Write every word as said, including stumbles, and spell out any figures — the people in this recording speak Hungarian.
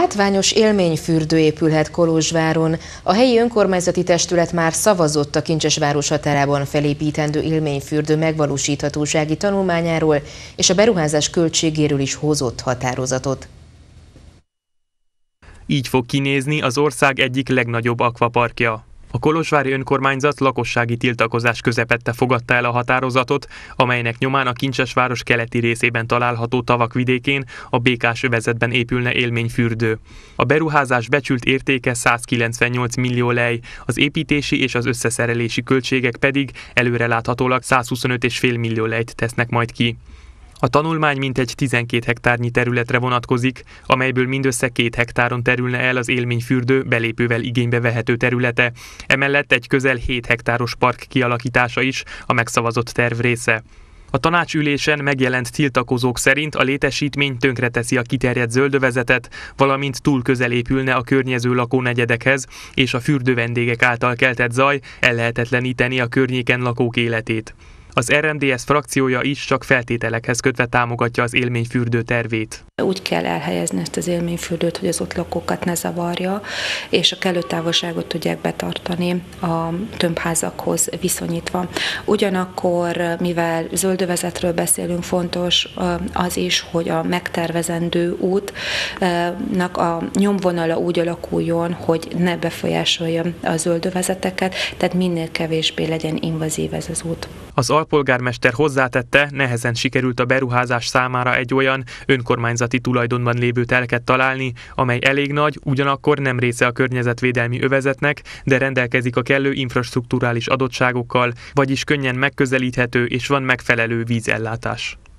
Látványos élményfürdő épülhet Kolozsváron. A helyi önkormányzati testület már szavazott a Kincsesváros határában felépítendő élményfürdő megvalósíthatósági tanulmányáról, és a beruházás költségéről is hozott határozatot. Így fog kinézni az ország egyik legnagyobb akvaparkja. A kolozsvári önkormányzat lakossági tiltakozás közepette fogadta el a határozatot, amelynek nyomán a Kincsesváros keleti részében található tavak vidékén a Békás övezetben épülne élményfürdő. A beruházás becsült értéke százkilencvennyolc millió lej, az építési és az összeszerelési költségek pedig előreláthatólag százhuszonöt egész öt millió lejt tesznek majd ki. A tanulmány mintegy tizenkét hektárnyi területre vonatkozik, amelyből mindössze két hektáron terülne el az élményfürdő belépővel igénybe vehető területe. Emellett egy közel hét hektáros park kialakítása is a megszavazott terv része. A tanácsülésen megjelent tiltakozók szerint a létesítmény tönkreteszi a kiterjedt zöldövezetet, valamint túl közel épülne a környező lakónegyedekhez, és a fürdővendégek által keltett zaj ellehetetleníteni a környéken lakók életét. Az er em dé es frakciója is csak feltételekhez kötve támogatja az élményfürdő tervét. Úgy kell elhelyezni ezt az élményfürdőt, hogy az ott lakókat ne zavarja, és a kellő távolságot tudják betartani a tömbházakhoz viszonyítva. Ugyanakkor, mivel zöldövezetről beszélünk, fontos az is, hogy a megtervezendő útnak a nyomvonala úgy alakuljon, hogy ne befolyásolja a zöldövezeteket, tehát minél kevésbé legyen invazív ez az út. Az alpolgármester hozzátette, nehezen sikerült a beruházás számára egy olyan önkormányzati tulajdonban lévő telket találni, amely elég nagy, ugyanakkor nem része a környezetvédelmi övezetnek, de rendelkezik a kellő infrastrukturális adottságokkal, vagyis könnyen megközelíthető és van megfelelő vízellátás.